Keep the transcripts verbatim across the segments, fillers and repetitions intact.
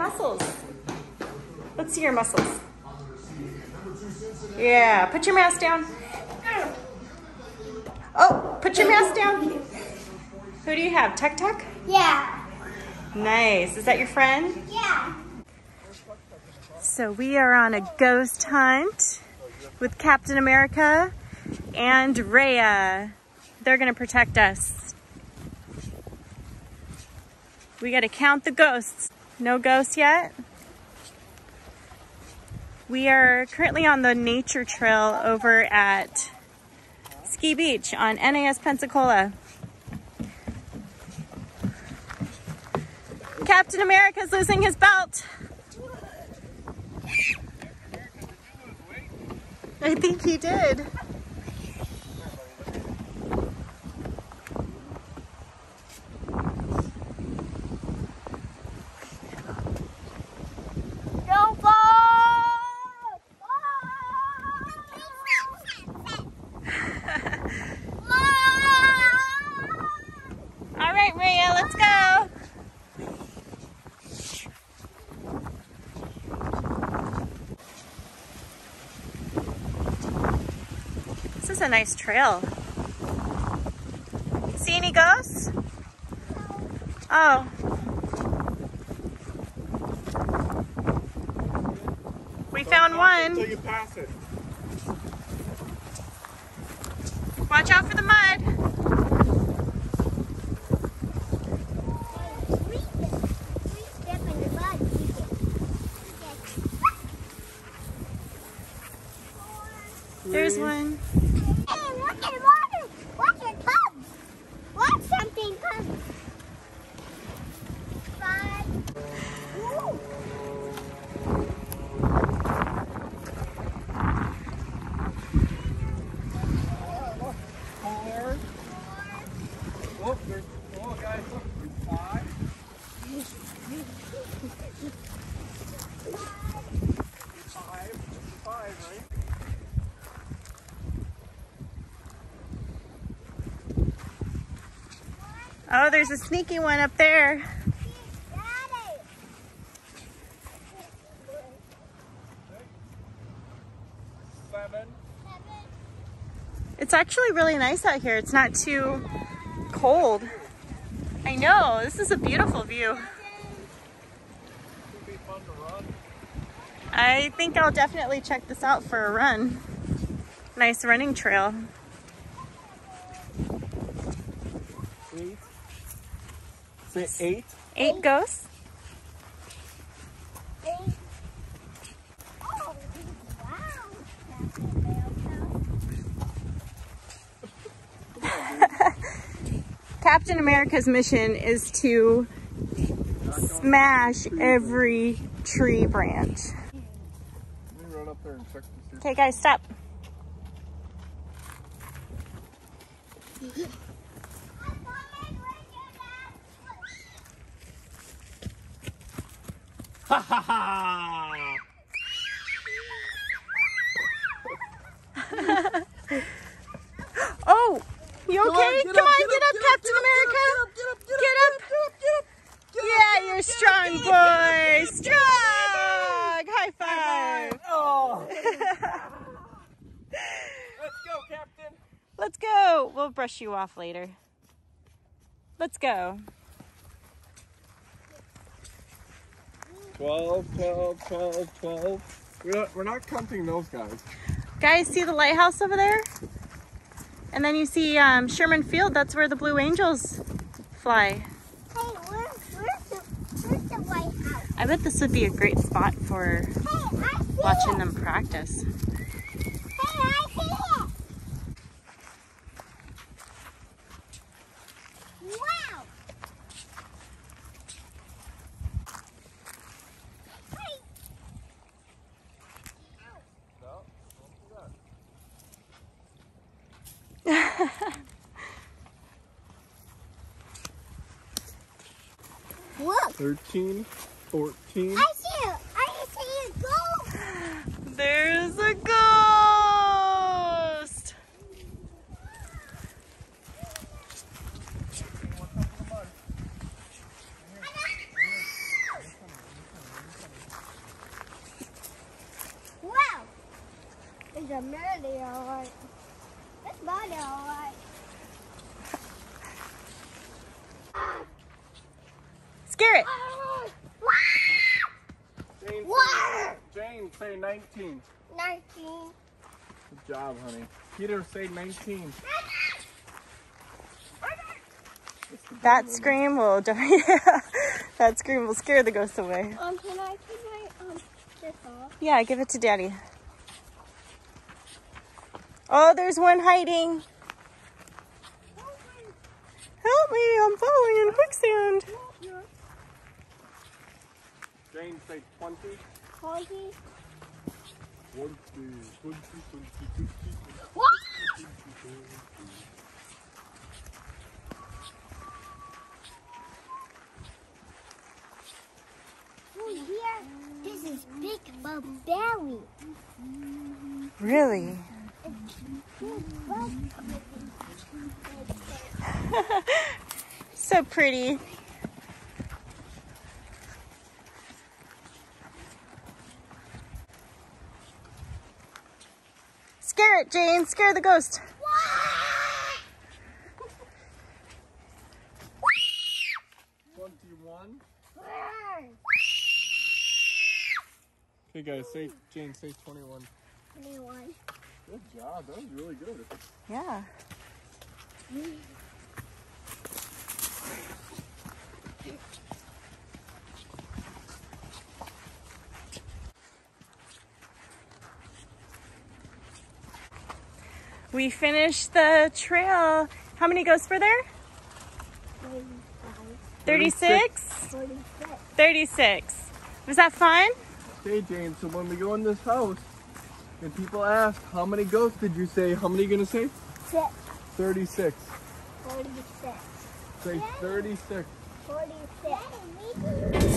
muscles. Let's see your muscles. Yeah, put your mask down. Oh, put your mask down. Who do you have? Tuck Tuck? Yeah. Nice. Is that your friend? Yeah. So we are on a ghost hunt with Captain America and Rhea. They're gonna protect us. We gotta count the ghosts. No ghosts yet? We are currently on the nature trail over at Ski Beach on N A S Pensacola. Captain America's losing his belt. I think he did. Don't fall! All right, Rhea, let's go. This is a nice trail. See any ghosts? Oh. We found one. Until you pass it. Watch out for the mud. There's one. Hey, look at the water! Watch it come! Watch something come! Five. Ooh. Four. Oh, there's four guys. Look, there's five. Five. Five, right? Oh, there's a sneaky one up there. Seven. It's actually really nice out here. It's not too cold. I know, this is a beautiful view. It'll be fun to run. I think I'll definitely check this out for a run. Nice running trail. Eight. Say eight. Eight ghosts. Eight. Oh, wow. Captain America's mission is to smash every tree branch. Let me run up there and check this. Okay guys, stop. Ha ha ha! Oh, you okay? Come on, get Come up, on, get get up, up, get up, Captain get up, America. Get up, get up, Get up. get up, get up, get up, Yeah, you're get up, strong, get up, boy. get up, Strong. High five. Oh! Let's go, Captain. Let's go. We'll brush you off later. Let's go. Twelve, twelve, twelve, twelve. We're not, we're not counting those guys. Guys, see the lighthouse over there? And then you see um, Sherman Field. That's where the Blue Angels fly. Hey, where, where's, the, where's the White House? I bet this would be a great spot for Hey, I see watching it. them practice. Hey, I see it. Wow. Hey. Look. Thirteen, fourteen. I see it. I see it go. There's a ghost. a melody, alright. That's body, alright. Scare it. Jane, What? say, Jane, say nineteen. nineteen. Good job, honey. Peter, say nineteen. That scream will that scream will scare the ghost away. Um, can I take my um this off? Yeah, give it to Daddy. Oh, there's one hiding. Help me, I'm falling in quicksand. Jane, say twenty. Twenty. twenty, twenty, twenty, twenty. What? Oh, yeah. This is Big Bub Berry. Really? Big Bub. So pretty. Scare it, Jane. Scare the ghost. twenty-one. Okay, guys, say, Jane, say twenty-one. twenty-one. Good job. That was really good. Yeah. We finished the trail. How many ghosts were there? thirty-six? forty-six. thirty-six. Was that fun? Okay, Jane, so when we go in this house, and people ask, how many ghosts did you say? How many are you going to say? Six. thirty-six. forty-six. Say thirty-six. forty-six.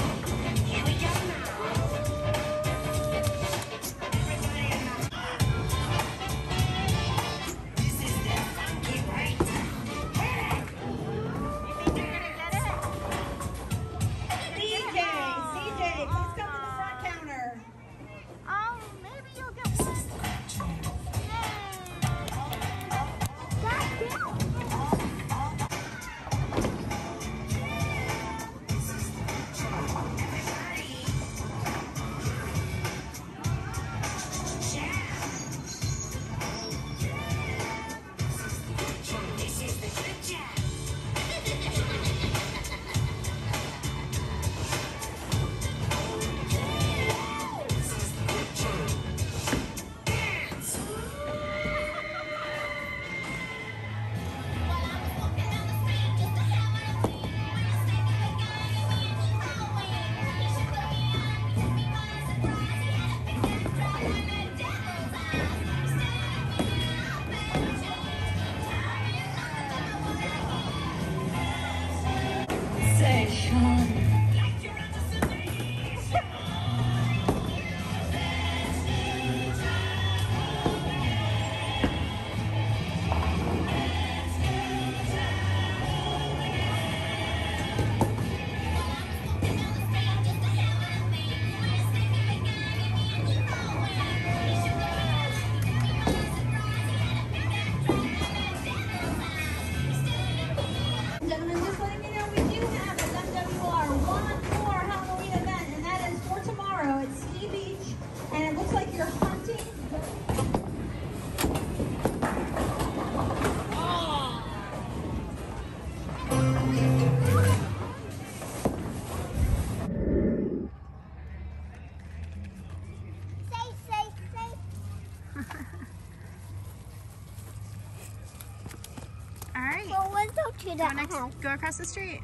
All right. Well, let's go to Go, that next, house. go across the street.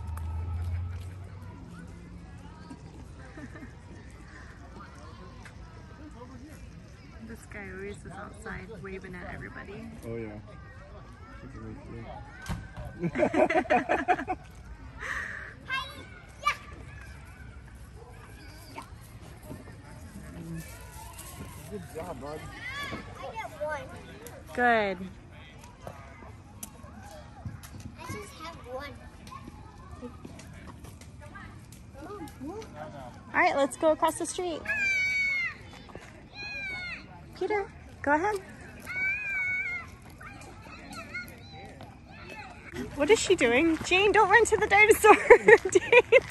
This guy always is outside waving at everybody. Oh, yeah. Good job, bud. I get one. Good. I just have one. All right, let's go across the street. Peter, go ahead. What is she doing? Jane, don't run to the dinosaur. Jane.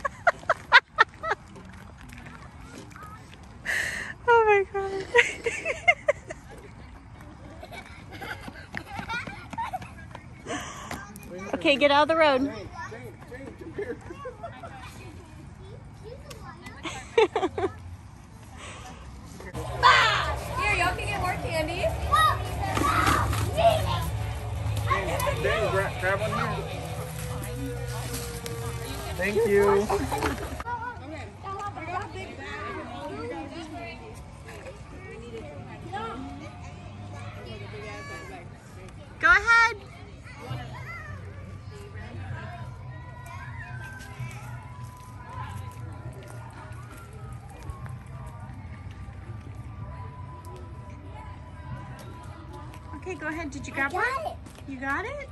Oh my God. Okay, get out of the road. Jane, Jane, Jane, come here. Here, y'all can get more candy. Jane, grab, grab one here. Thank you. Go ahead. Okay, go ahead. Did you grab one? Got it. You got it?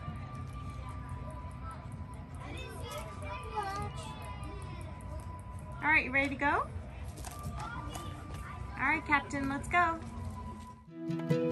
All right, you ready to go? All right, Captain, let's go.